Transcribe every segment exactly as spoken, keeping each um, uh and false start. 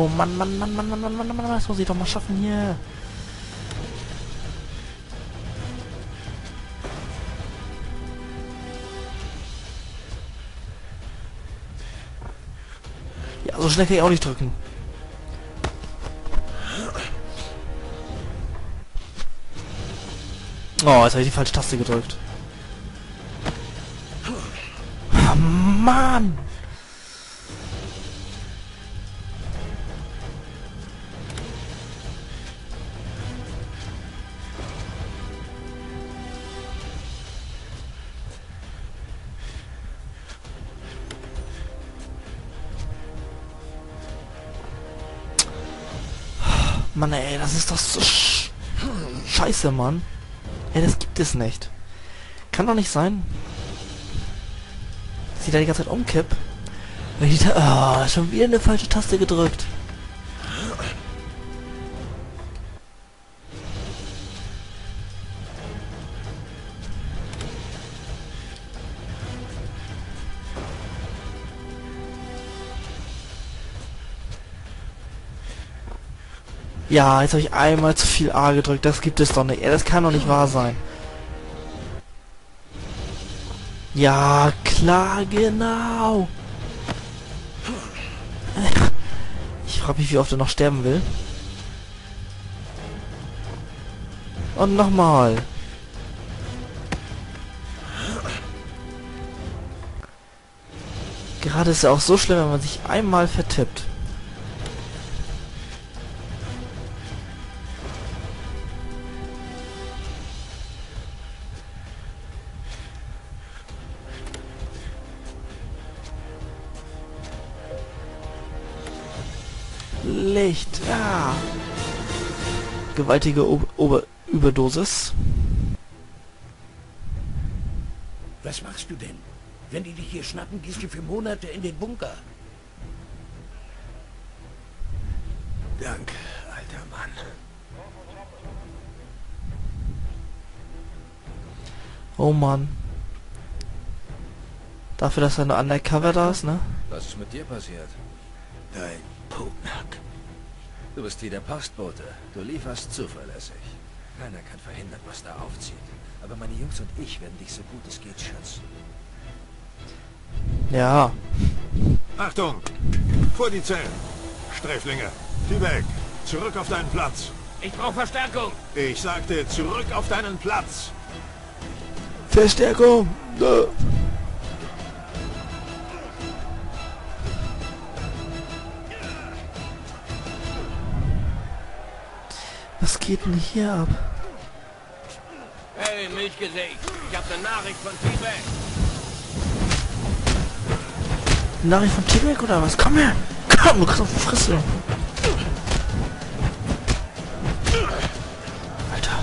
Oh Mann, Mann, Mann, Mann, Mann, Mann, Mann, Mann, Mann, das muss ich doch mal schaffen hier. Ja, so schnell kann ich auch nicht drücken. Oh, jetzt habe ich die falsche Taste gedrückt. Oh, Mann! Mann, ey, das ist doch so sch scheiße, Mann. Ey, das gibt es nicht. Kann doch nicht sein, dass ich da die ganze Zeit umkipp. Weil ich da, oh, schon wieder eine falsche Taste gedrückt. Ja, jetzt habe ich einmal zu viel A gedrückt. Das gibt es doch nicht. Ey, das kann doch nicht wahr sein. Ja, klar, genau. Ich frage mich, wie oft er noch sterben will. Und nochmal. Gerade ist ja auch so schlimm, wenn man sich einmal vertippt. Licht, ja. Gewaltige Ober Ober Überdosis. Was machst du denn? Wenn die dich hier schnappen, gehst du für Monate in den Bunker. Danke, alter Mann. Oh Mann. Dafür, dass er nur undercover da ist, ne? Was ist mit dir passiert? Dein Pognack. Du bist wie der Postbote. Du lieferst zuverlässig. Keiner kann verhindern, was da aufzieht. Aber meine Jungs und ich werden dich so gut es geht schützen. Ja. Achtung! Vor die Zellen! Sträflinge, die weg! Zurück auf deinen Platz! Ich brauche Verstärkung. Ich sagte, zurück auf deinen Platz! Verstärkung! Äh. Was geht denn hier ab? Hey, Milchgesicht. Ich habe eine Nachricht von T-Bag. Nachricht von T-Bag oder was? Komm her! Komm, du kriegst auf die Fresse! Alter.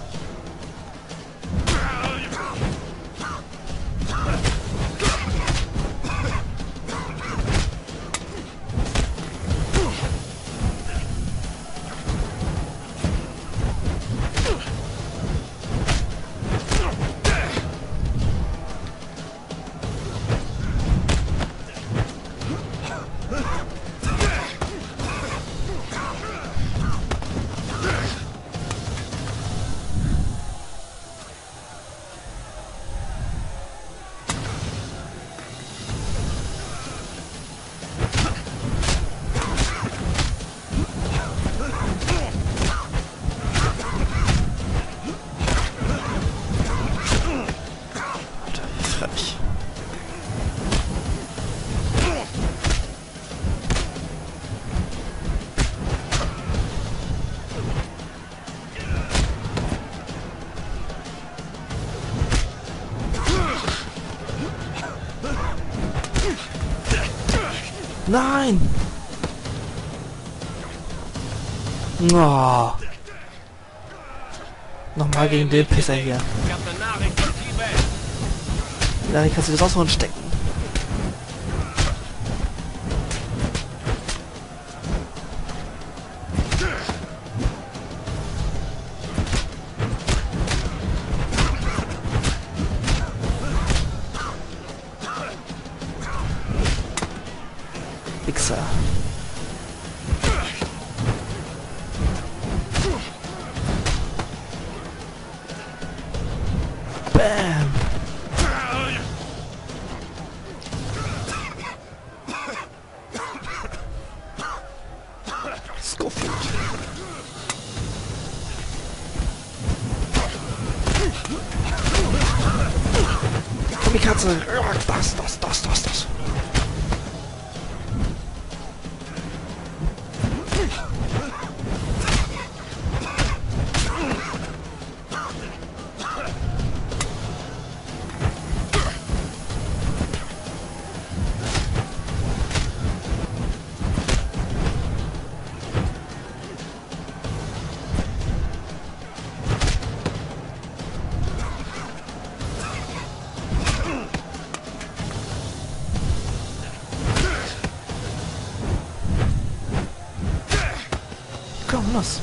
Nein! Oh. Nochmal gegen den Pisser hier. Ich habe eine Nachricht von T-Bag. Ja, ich kannst du das auch so stecken. Wichser. Kamikaze. Das, das, das, das, das. Komm, los.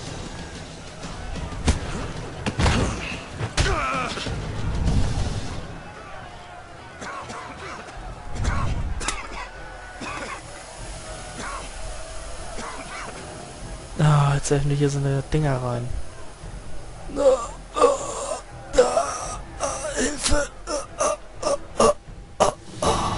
Ah, jetzt helfen die hier so eine Dinger rein. Ah, ah, ah, ah, Hilfe! Ah, ah, ah, ah, ah.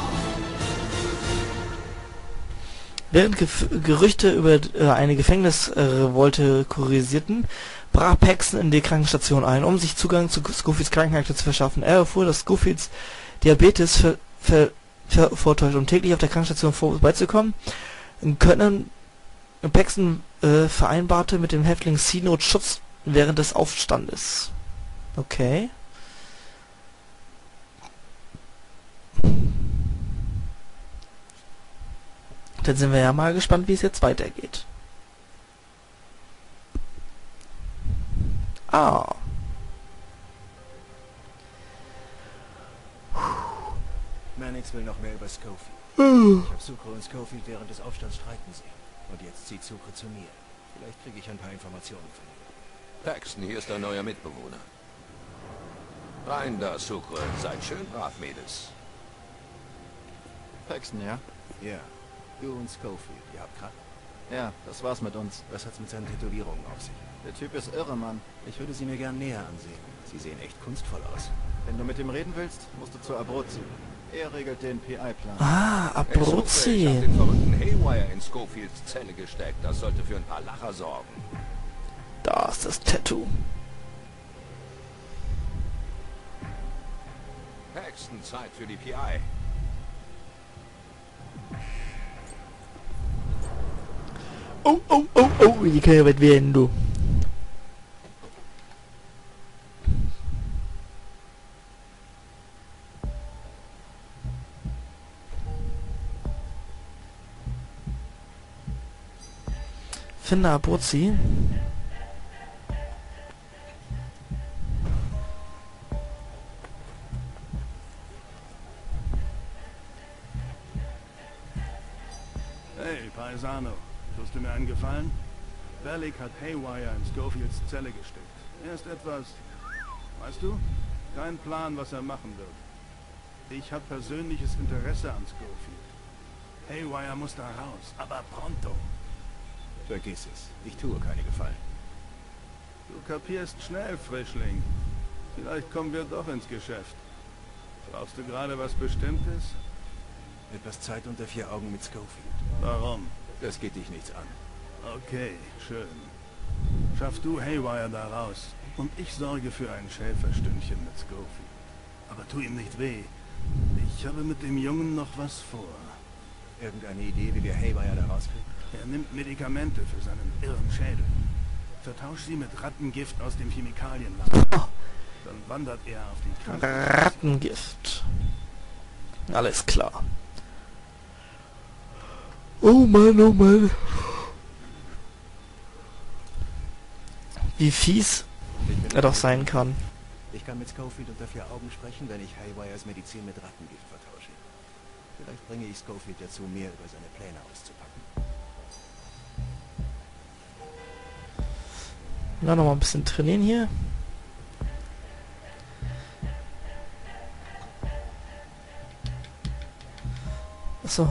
Während Gef Gerüchte über äh, eine Gefängnisrevolte kursierten, brach Paxton in die Krankenstation ein, um sich Zugang zu Schofields Krankenakte zu verschaffen. Er erfuhr, dass Schofields Diabetes ver ver ver vortäuscht, um täglich auf der Krankenstation vorbeizukommen. Können Paxton äh, vereinbarte mit dem Häftling C-Note Schutz während des Aufstandes. Okay. Dann sind wir ja mal gespannt, wie es jetzt weitergeht. Ah. Mannix will noch mehr über Schofield. Ich habe Sucre und Schofield während des Aufstands streiten sehen. Und jetzt zieht Sucre zu mir. Vielleicht kriege ich ein paar Informationen von ihm. Paxton, hier ist dein neuer Mitbewohner. Rein da, Sucre. Seid schön brav, Mädels. Paxton, ja? Ja, du und Schofield, ihr habt Kraft. Ja, das war's mit uns. Was hat's mit seinen Tätowierungen auf sich? Der Typ ist irre, Mann. Ich würde sie mir gern näher ansehen. Sie sehen echt kunstvoll aus. Wenn du mit ihm reden willst, musst du zu Abruzzi. Er regelt den P I-Plan. Ah, Hey, Sucre, ich hab Abruzzi. den verrückten Haywire in Schofields Zelle gesteckt. Das sollte für ein paar Lacher sorgen. Da ist das Tattoo. Paxton, Zeit für die P I. Oh, oh, oh, oh, die können ja weit werden, du. Finde Abruzzi. Hey, Paisano. Tust du mir einen Gefallen? Bellic hat Haywire in Schofields Zelle gesteckt. Er ist etwas... Weißt du? Kein Plan, was er machen wird. Ich habe persönliches Interesse an Schofield. Haywire muss da raus, aber pronto. Vergiss es. Ich tue keine Gefallen. Du kapierst schnell, Frischling. Vielleicht kommen wir doch ins Geschäft. Brauchst du gerade was Bestimmtes? Etwas Zeit unter vier Augen mit Schofield. Warum? Das geht dich nichts an. Okay, schön. Schaff du Haywire da raus. Und ich sorge für ein Schäferstündchen mit Schofield. Aber tu ihm nicht weh. Ich habe mit dem Jungen noch was vor. Irgendeine Idee, wie wir Haywire da rauskriegen? Er nimmt Medikamente für seinen irren Schädel. Vertausch sie mit Rattengift aus dem Chemikalienlager. Dann wandert er auf die Krankheit. Rattengift. Alles klar. Oh Mann, oh Mann. Wie fies Ich bin er doch sein kann. Ich kann mit Schofield unter vier Augen sprechen, wenn ich Haywires Medizin mit Rattengift vertausche. Vielleicht bringe ich Schofield dazu, mehr über seine Pläne auszupacken. Na, noch mal ein bisschen trainieren hier. Achso.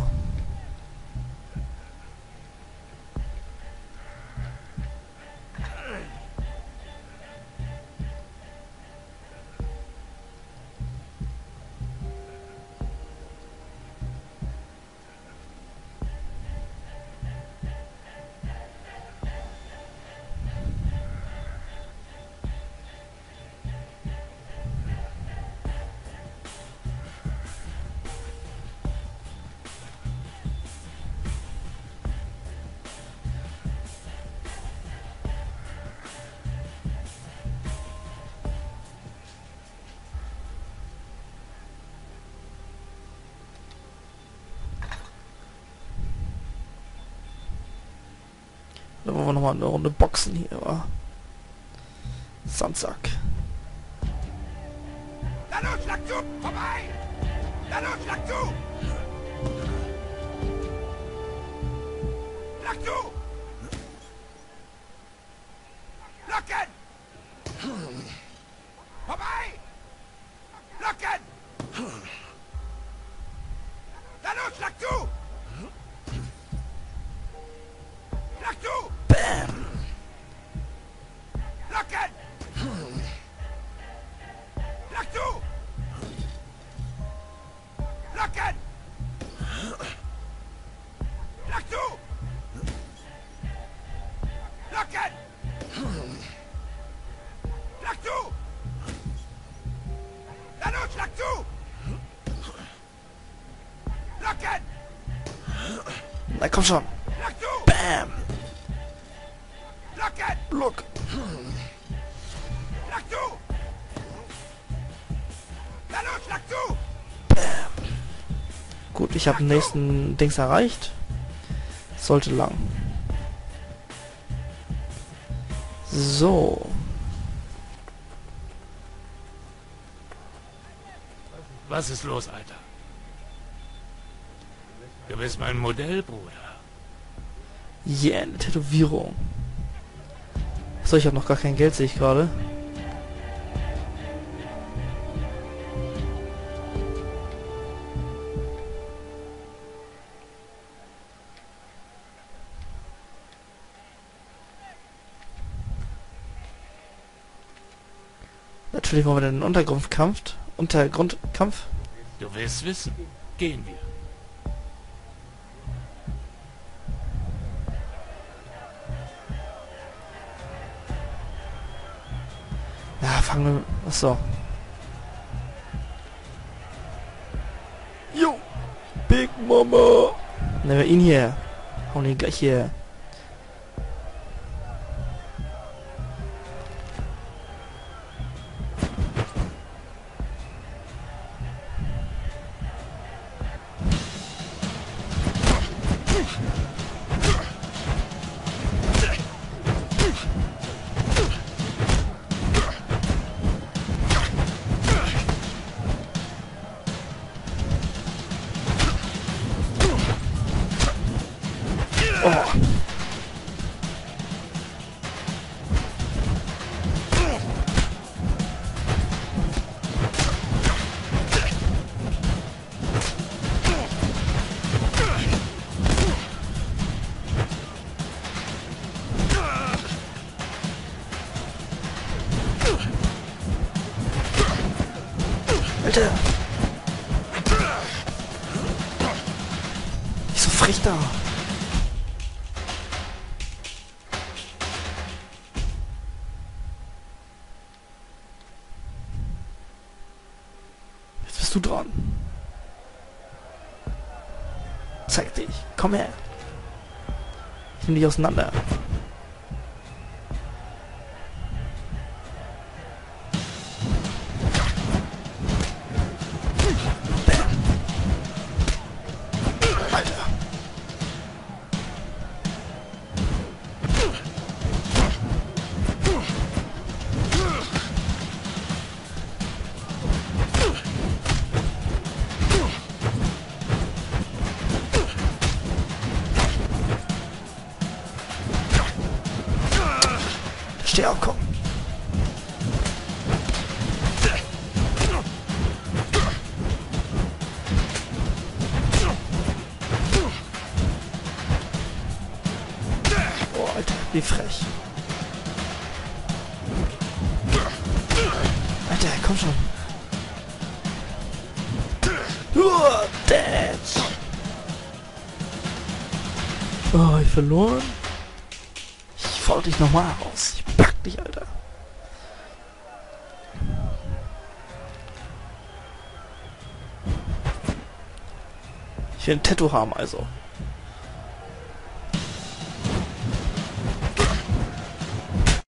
Da wollen wir nochmal eine Runde boxen hier, wa? Sandsack. Na los, schlag zu! Vorbei! Na los, schlag zu! Schlag zu! Locken! Vorbei! Locken! Na los, schlag zu! Schlag zu! Bam! Locken! Schlag zu! Locken! Schlag zu! Locken! Schlag zu! Na los, schlag zu! Locken! Na komm schon. Schlag zu! Bam! Locken! Look! Schlag zu! Na los, schlag zu! Gut, ich habe den nächsten Dings erreicht. Sollte lang. So. Was ist los, Alter? Du bist mein Modell, Bruder. Yeah, eine Tätowierung. So, ich habe noch gar kein Geld, sehe ich gerade. Natürlich wollen wir den Untergrundkampf. Untergrundkampf. Du willst wissen? Gehen wir. Ja, fangen wir... Achso. Jo! Big Mama! Nehmen wir ihn hier. Hauen ihn gleich hier. Oh. Alter! Nicht so frech da! Jetzt bist du dran. Zeig dich. Komm her. Ich nehm dich auseinander. Steh auf, komm. Oh, Alter, wie frech. Alter, komm schon. Oh, Dad. Oh, ich verloren. Ich fordere dich nochmal raus. Ich pack dich, Alter. Ich will ein Tattoo haben, also.